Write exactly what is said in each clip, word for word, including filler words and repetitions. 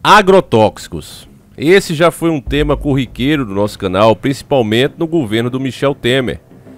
Agrotóxicos. Esse já foi um tema corriqueiro do nosso canal, principalmente no governo do Michel Temer.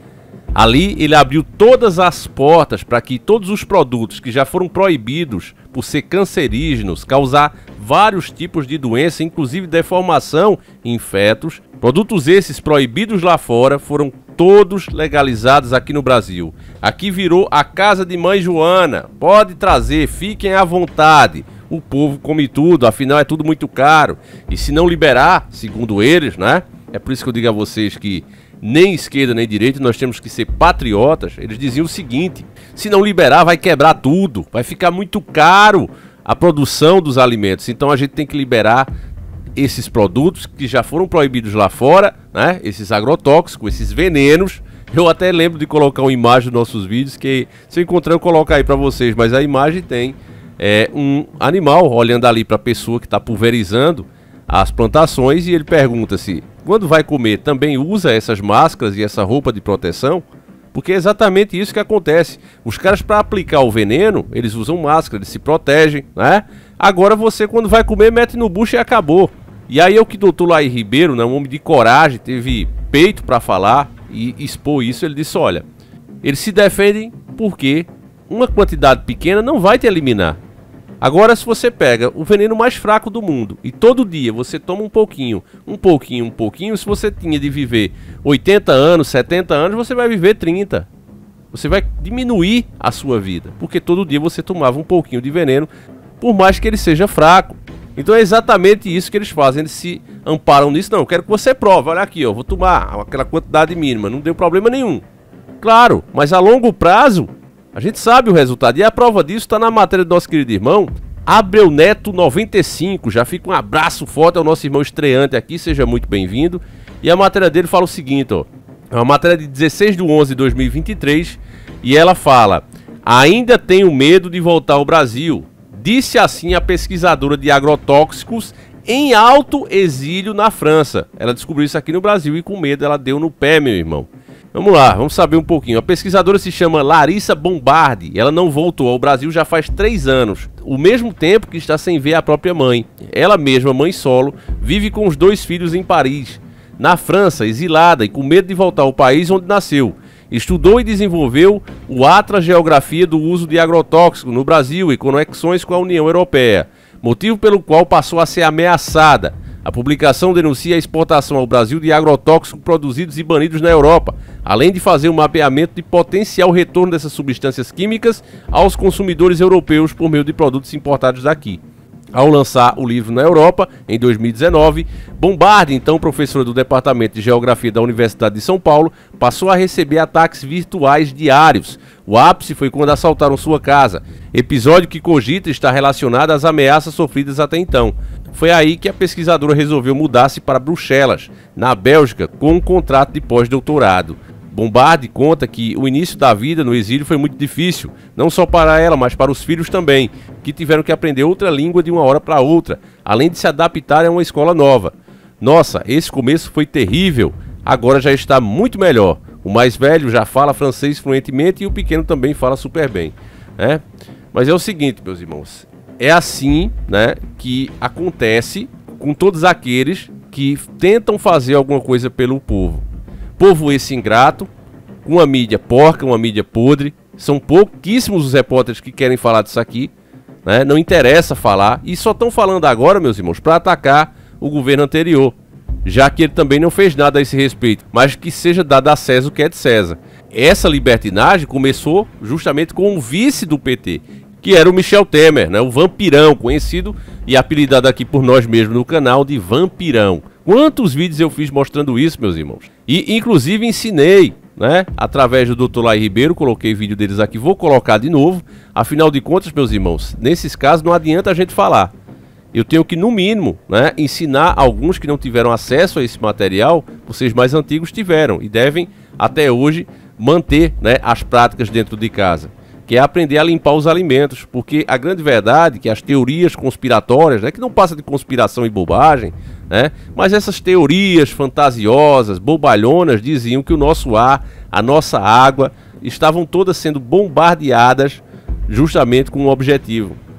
Ali ele abriu todas as portas para que todos os produtos que já foram proibidos por ser cancerígenos, causar vários tipos de doença, inclusive deformação em fetos, produtos esses proibidos lá fora foram todos legalizados aqui no Brasil. Aqui virou a casa de mãe Joana, pode trazer, fiquem à vontade. O povo come tudo, afinal é tudo muito caro. E se não liberar, segundo eles, né? É por isso que eu digo a vocês que nem esquerda nem direita, nós temos que ser patriotas. Eles diziam o seguinte: se não liberar vai quebrar tudo, vai ficar muito caro a produção dos alimentos. Então a gente tem que liberar esses produtos que já foram proibidos lá fora, né? Esses agrotóxicos, esses venenos. Eu até lembro de colocar uma imagem nos nossos vídeos, que se eu encontrar eu coloco aí para vocês, mas a imagem tem é, um animal olhando ali para a pessoa que está pulverizando as plantações, e ele pergunta se quando vai comer também usa essas máscaras e essa roupa de proteção, porque é exatamente isso que acontece. Os caras, para aplicar o veneno, eles usam máscara, eles se protegem, né? Agora você, quando vai comer, mete no bucho e acabou. E aí é o que o doutor Laí Ribeiro, né, um homem de coragem, teve peito para falar e expor isso. Ele disse: olha, eles se defendem porque uma quantidade pequena não vai te eliminar. Agora, se você pega o veneno mais fraco do mundo e todo dia você toma um pouquinho, um pouquinho, um pouquinho, se você tinha de viver oitenta anos, setenta anos, você vai viver trinta. Você vai diminuir a sua vida, porque todo dia você tomava um pouquinho de veneno, por mais que ele seja fraco. Então é exatamente isso que eles fazem, eles se amparam nisso. Não, eu quero que você prove, olha aqui, ó, vou tomar aquela quantidade mínima, não deu problema nenhum. Claro, mas a longo prazo a gente sabe o resultado, e a prova disso está na matéria do nosso querido irmão Abreu Neto noventa e cinco. Já fica um abraço forte ao nosso irmão estreante aqui, seja muito bem-vindo. E a matéria dele fala o seguinte, ó, é uma matéria de dezesseis de onze de dois mil e vinte e três, e ela fala: ainda tenho medo de voltar ao Brasil, disse assim a pesquisadora de agrotóxicos em alto exílio na França. Ela descobriu isso aqui no Brasil e com medo ela deu no pé, meu irmão. Vamos lá, vamos saber um pouquinho. A pesquisadora se chama Larissa Bombardi. Ela não voltou ao Brasil já faz três anos. O mesmo tempo que está sem ver a própria mãe. Ela mesma, mãe solo, vive com os dois filhos em Paris. Na França, exilada e com medo de voltar ao país onde nasceu. Estudou e desenvolveu o Atlas Geografia do uso de agrotóxicos no Brasil e conexões com a União Europeia. Motivo pelo qual passou a ser ameaçada. A publicação denuncia a exportação ao Brasil de agrotóxicos produzidos e banidos na Europa, além de fazer um mapeamento de potencial retorno dessas substâncias químicas aos consumidores europeus por meio de produtos importados daqui. Ao lançar o livro na Europa, em dois mil e dezenove, Bombardi, então professora do Departamento de Geografia da Universidade de São Paulo, passou a receber ataques virtuais diários. O ápice foi quando assaltaram sua casa, episódio que cogita estar relacionado às ameaças sofridas até então. Foi aí que a pesquisadora resolveu mudar-se para Bruxelas, na Bélgica, com um contrato de pós-doutorado. Bombardi conta que o início da vida no exílio foi muito difícil, não só para ela, mas para os filhos também, que tiveram que aprender outra língua de uma hora para outra, além de se adaptar a uma escola nova. Nossa, esse começo foi terrível, agora já está muito melhor. O mais velho já fala francês fluentemente e o pequeno também fala super bem, né? Mas é o seguinte, meus irmãos, é assim, né, que acontece com todos aqueles que tentam fazer alguma coisa pelo povo. Povo esse ingrato, com uma mídia porca, uma mídia podre. São pouquíssimos os repórteres que querem falar disso aqui, né? Não interessa falar, e só estão falando agora, meus irmãos, para atacar o governo anterior, já que ele também não fez nada a esse respeito, mas que seja dado a César o que é de César. Essa libertinagem começou justamente com o vice do P T, que era o Michel Temer, né? O vampirão, conhecido e apelidado aqui por nós mesmos no canal de vampirão. Quantos vídeos eu fiz mostrando isso, meus irmãos? E inclusive ensinei, né, através do doutor Laí Ribeiro, coloquei vídeo deles aqui, vou colocar de novo. Afinal de contas, meus irmãos, nesses casos não adianta a gente falar. Eu tenho que, no mínimo, né, ensinar alguns que não tiveram acesso a esse material, vocês mais antigos tiveram e devem, até hoje, manter, né, as práticas dentro de casa, que é aprender a limpar os alimentos, porque a grande verdade é que as teorias conspiratórias, né, que não passa de conspiração e bobagem, né, mas essas teorias fantasiosas, bobalhonas, diziam que o nosso ar, a nossa água, estavam todas sendo bombardeadas justamente com um objetivo: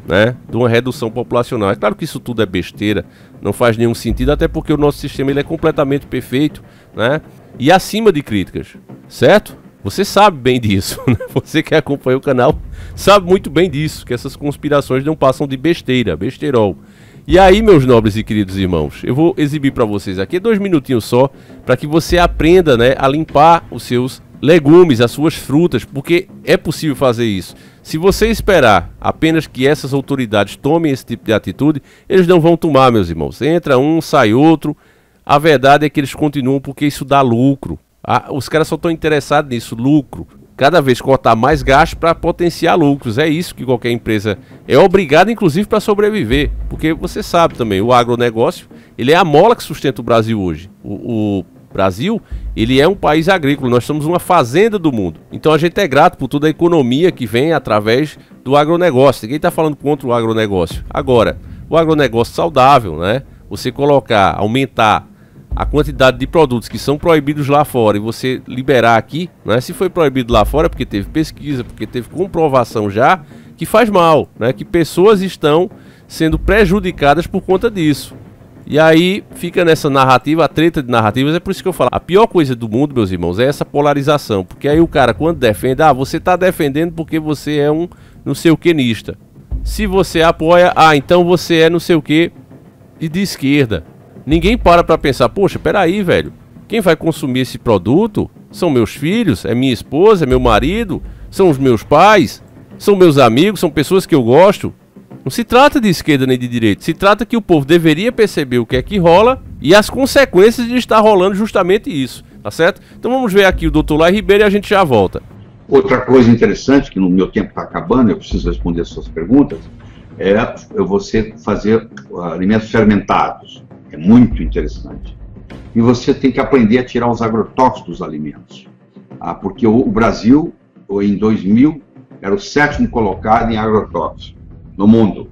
né, de uma redução populacional. É claro que isso tudo é besteira, não faz nenhum sentido, até porque o nosso sistema ele é completamente perfeito, né, e acima de críticas, certo? Você sabe bem disso, né? Você que acompanha o canal sabe muito bem disso, que essas conspirações não passam de besteira, besteirol. E aí, meus nobres e queridos irmãos, eu vou exibir para vocês aqui dois minutinhos só, para que você aprenda, né, a limpar os seus legumes, as suas frutas, porque é possível fazer isso. Se você esperar apenas que essas autoridades tomem esse tipo de atitude, eles não vão tomar, meus irmãos. Entra um, sai outro. A verdade é que eles continuam porque isso dá lucro. Ah, os caras só estão interessados nisso, lucro. Cada vez cortar mais gasto para potenciar lucros. É isso que qualquer empresa é obrigada, inclusive, para sobreviver. Porque você sabe também, o agronegócio, ele é a mola que sustenta o Brasil hoje. O, o Brasil, ele é um país agrícola, nós somos uma fazenda do mundo. Então a gente é grato por toda a economia que vem através do agronegócio. Ninguém está falando contra o agronegócio. Agora, o agronegócio saudável, né? Você colocar, aumentar a quantidade de produtos que são proibidos lá fora e você liberar aqui, né? Se foi proibido lá fora porque teve pesquisa, porque teve comprovação já, que faz mal, né? Que pessoas estão sendo prejudicadas por conta disso. E aí fica nessa narrativa, a treta de narrativas. É por isso que eu falo, a pior coisa do mundo, meus irmãos, é essa polarização. Porque aí o cara, quando defende, ah, você tá defendendo porque você é um não sei o quenista. Se você apoia, ah, então você é não sei o que e de esquerda. Ninguém para pra pensar, poxa, peraí, velho, quem vai consumir esse produto são meus filhos, é minha esposa, é meu marido, são os meus pais, são meus amigos, são pessoas que eu gosto. Não se trata de esquerda nem de direita, se trata que o povo deveria perceber o que é que rola e as consequências de estar rolando justamente isso, tá certo? Então vamos ver aqui o doutor Lai Ribeiro e a gente já volta. Outra coisa interessante, que no meu tempo está acabando, eu preciso responder as suas perguntas, é você fazer alimentos fermentados. É muito interessante. E você tem que aprender a tirar os agrotóxicos dos alimentos. Ah, porque o Brasil, em dois mil, era o sétimo colocado em agrotóxicos no mundo.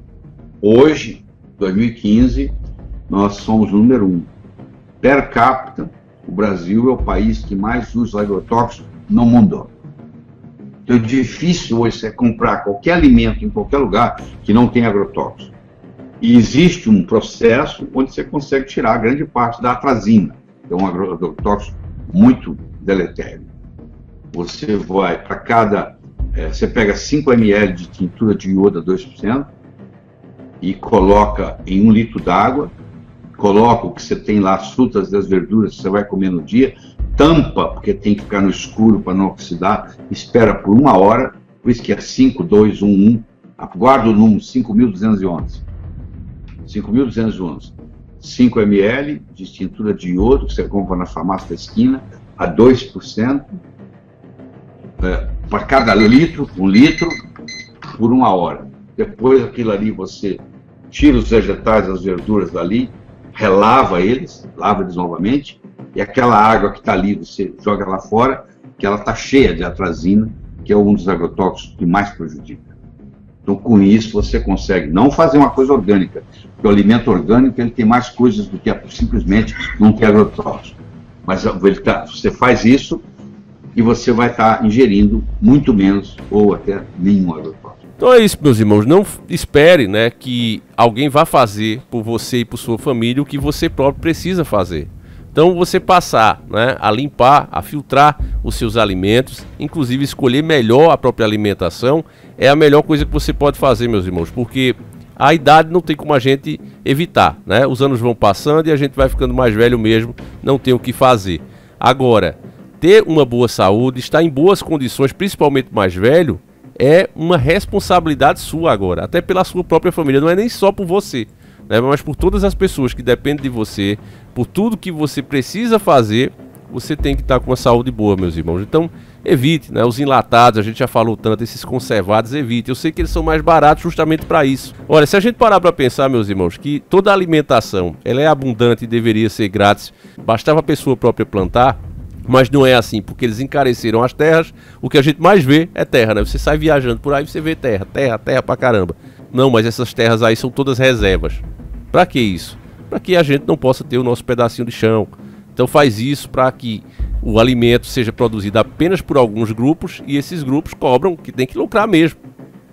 Hoje, dois mil e quinze, nós somos o número um. Per capita, o Brasil é o país que mais usa agrotóxicos no mundo. Então é difícil hoje você comprar qualquer alimento em qualquer lugar que não tenha agrotóxico. E existe um processo onde você consegue tirar grande parte da atrazina, que é um agrotóxico muito deletério. Você vai para cada... É, você pega cinco mililitros de tintura de iodo a dois por cento e coloca em um litro d'água, coloca o que você tem lá, as frutas e as verduras que você vai comer no dia, tampa, porque tem que ficar no escuro para não oxidar, espera por uma hora, por isso que é cinco, dois, um, um, guarda o número cinco mil duzentos e onze. cinco mil duzentos e onze. cinco mililitros de tintura de iodo, que você compra na farmácia da esquina, a dois por cento, é, para cada litro, um litro, por uma hora. Depois aquilo ali você tira os vegetais, as verduras dali, relava eles, lava eles novamente, e aquela água que está ali, você joga lá fora, que ela está cheia de atrazina, que é um dos agrotóxicos que mais prejudica. Então, com isso, você consegue não fazer uma coisa orgânica, porque o alimento orgânico ele tem mais coisas do que simplesmente não ter agrotóxico. Mas ele tá, você faz isso e você vai estar tá ingerindo muito menos ou até nenhum agrotóxico. Então é isso, meus irmãos. Não espere, né, que alguém vá fazer por você e por sua família o que você próprio precisa fazer. Então você passar, né, a limpar, a filtrar os seus alimentos, inclusive escolher melhor a própria alimentação, é a melhor coisa que você pode fazer, meus irmãos, porque a idade não tem como a gente evitar, né? Os anos vão passando e a gente vai ficando mais velho mesmo, não tem o que fazer. Agora, ter uma boa saúde, estar em boas condições, principalmente mais velho, é uma responsabilidade sua agora, até pela sua própria família, não é nem só por você, né, mas por todas as pessoas que dependem de você, por tudo que você precisa fazer, você tem que estar com uma saúde boa, meus irmãos. Então, evite, né, os enlatados, a gente já falou tanto, esses conservados, evite. Eu sei que eles são mais baratos justamente para isso. Olha, se a gente parar para pensar, meus irmãos, que toda alimentação, ela é abundante e deveria ser grátis, bastava a pessoa própria plantar, mas não é assim, porque eles encareceram as terras, o que a gente mais vê é terra, né? Você sai viajando por aí e você vê terra, terra, terra pra caramba. Não, mas essas terras aí são todas reservas. Pra que isso? Para que a gente não possa ter o nosso pedacinho de chão. Então faz isso para que o alimento seja produzido apenas por alguns grupos e esses grupos cobram que tem que lucrar mesmo.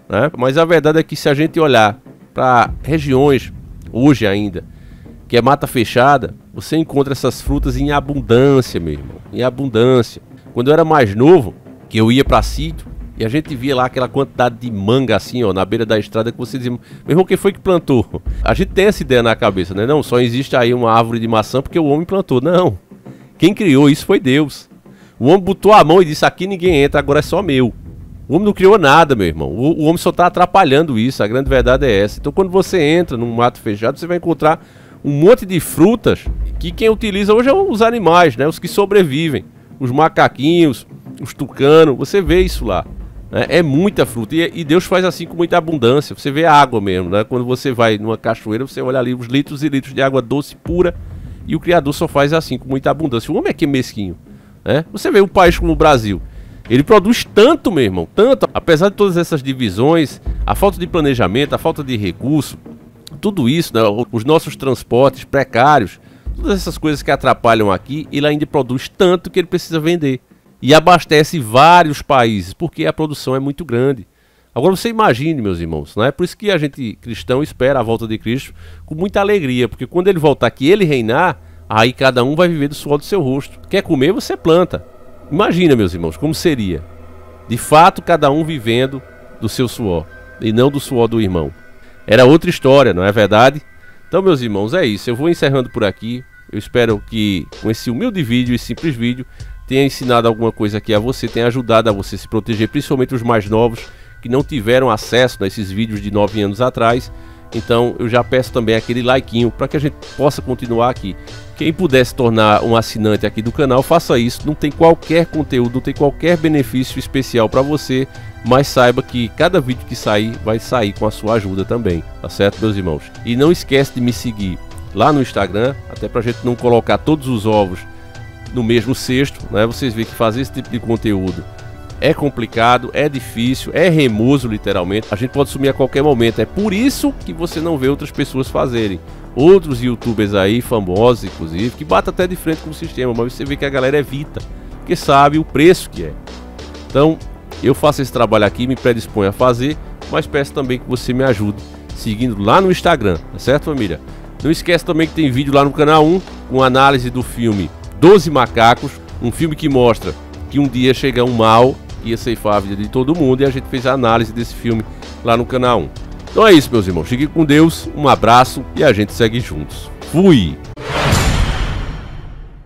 né? Mas a verdade é que se a gente olhar para regiões, hoje ainda, que é mata fechada, você encontra essas frutas em abundância, meu irmão, em abundância. Quando eu era mais novo, que eu ia para sítio, e a gente via lá aquela quantidade de manga assim, ó, na beira da estrada, que você dizia, meu irmão, quem foi que plantou? A gente tem essa ideia na cabeça, né? Não, só existe aí uma árvore de maçã porque o homem plantou. Não, quem criou isso foi Deus. O homem botou a mão e disse, aqui ninguém entra, agora é só meu. O homem não criou nada, meu irmão. O, o homem só está atrapalhando isso, a grande verdade é essa. Então quando você entra num mato fechado, você vai encontrar um monte de frutas que quem utiliza hoje é os animais, né? Os que sobrevivem. Os macaquinhos, os tucanos, você vê isso lá. É muita fruta, e Deus faz assim com muita abundância. Você vê a água mesmo, né? Quando você vai numa cachoeira, você olha ali os litros e litros de água doce pura, e o Criador só faz assim com muita abundância. O homem é que é mesquinho, né? Você vê um país como o Brasil, ele produz tanto, meu irmão, tanto. Apesar de todas essas divisões, a falta de planejamento, a falta de recurso, tudo isso, né? Os nossos transportes precários, todas essas coisas que atrapalham aqui, ele ainda produz tanto que ele precisa vender. E abastece vários países, porque a produção é muito grande. Agora você imagine, meus irmãos, não é? Por isso que a gente cristão espera a volta de Cristo com muita alegria, porque quando ele voltar aqui, ele reinar, aí cada um vai viver do suor do seu rosto. Quer comer, você planta. Imagina, meus irmãos, como seria. De fato, cada um vivendo do seu suor, e não do suor do irmão. Era outra história, não é verdade? Então, meus irmãos, é isso. Eu vou encerrando por aqui. Eu espero que com esse humilde vídeo, esse simples vídeo, tenha ensinado alguma coisa aqui a você, tenha ajudado a você se proteger, principalmente os mais novos que não tiveram acesso a esses vídeos de nove anos atrás. Então eu já peço também aquele likeinho para que a gente possa continuar aqui. Quem puder se tornar um assinante aqui do canal, faça isso. Não tem qualquer conteúdo, não tem qualquer benefício especial para você, mas saiba que cada vídeo que sair vai sair com a sua ajuda também, tá certo, meus irmãos? E não esquece de me seguir lá no Instagram, até para a gente não colocar todos os ovos no mesmo cesto, né? Vocês veem que fazer esse tipo de conteúdo é complicado, é difícil, é remoso literalmente. A gente pode sumir a qualquer momento. É por isso que você não vê outras pessoas fazerem. Outros youtubers aí, famosos inclusive, que batem até de frente com o sistema, mas você vê que a galera evita, porque sabe o preço que é. Então, eu faço esse trabalho aqui, me predisponho a fazer, mas peço também que você me ajude seguindo lá no Instagram, tá certo, família? Não esquece também que tem vídeo lá no canal um, com análise do filme doze Macacos, um filme que mostra que um dia chega um mal, ia ceifar a vida de todo mundo, e a gente fez a análise desse filme lá no canal um. Então é isso, meus irmãos, fiquem com Deus, um abraço e a gente segue juntos. Fui!